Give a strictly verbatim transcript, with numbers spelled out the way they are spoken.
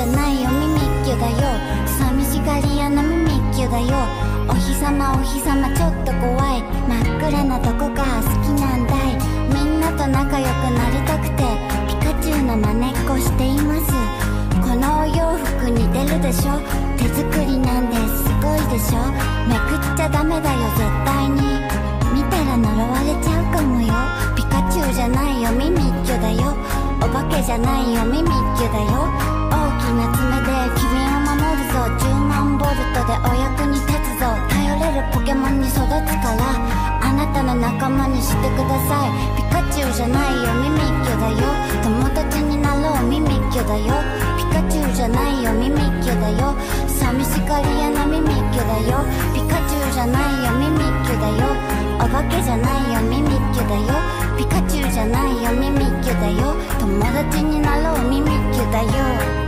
ゃないよミミッキュだよ。寂しがり屋なミミッキュだよ。お日様お日様ちょっと怖い。真っ暗などこが好きなんだい。みんなと仲良くなりたくてピカチュウの真似っこしています。このお洋服似てるでしょ。手作りなんですごいでしょ。めくっちゃダメだよ絶対に。見たら呪われちゃうかもよ。ピカチュウじゃないよミミッキュだよ。お化けじゃないよミミッキュだよ。大きな爪で君を守るぞ。じゅうまんボルトでお役に立つぞ。頼れるポケモンに育つからあなたの仲間にしてください。ピカチュウじゃないよミミッキュだよ。友達になろうミミッキュだよ。ピカチュウじゃないよミミッキュだよ。寂しがり屋なミミッキュだよ。ピカチュウじゃないよミミッキュだよ。お化けじゃないよミミッキュだよ。ピカチュウじゃないよミミッキュだよ。友達になろうミミッキュだよ。